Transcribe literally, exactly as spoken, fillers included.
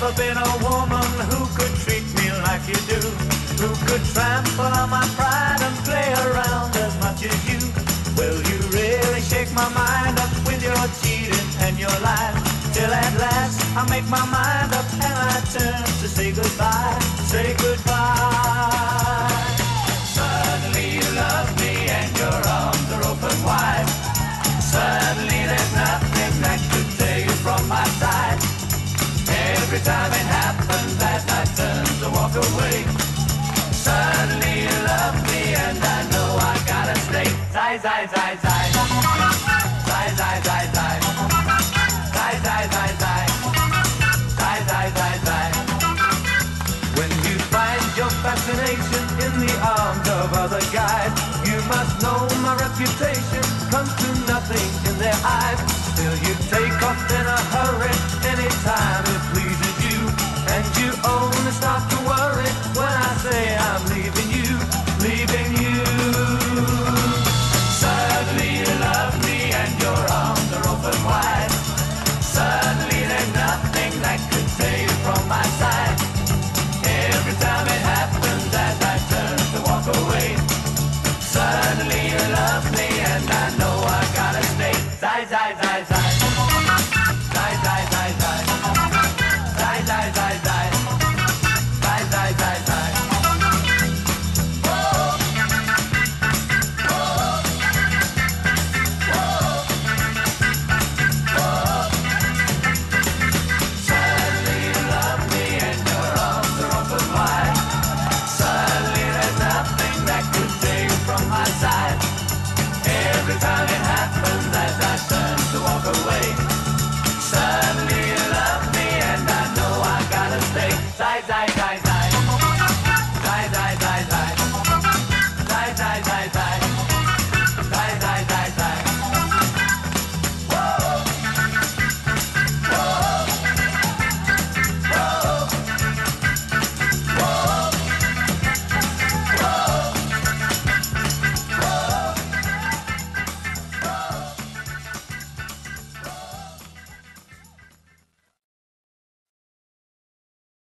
never been a woman who could treat me like you do, who could trample on my pride and play around as much as you. Will you really shake my mind up with your cheating and your lies? Till at last I make my mind up and I turn to say goodbye, say goodbye. Suddenly you love me and your arms are open wide. Suddenly there's nothing that could tear you from my side. Every time it happens that I turn to walk away. Suddenly you love me and I know I gotta stay. Zai, zai, zai, zai. Zai, zai, zai, zai. Zai, zai, zai, zai. Zai, zai, zai, zai. When you find your fascination in the arms of other guys, you must know my reputation comes to nothing in their eyes. Till you take off in a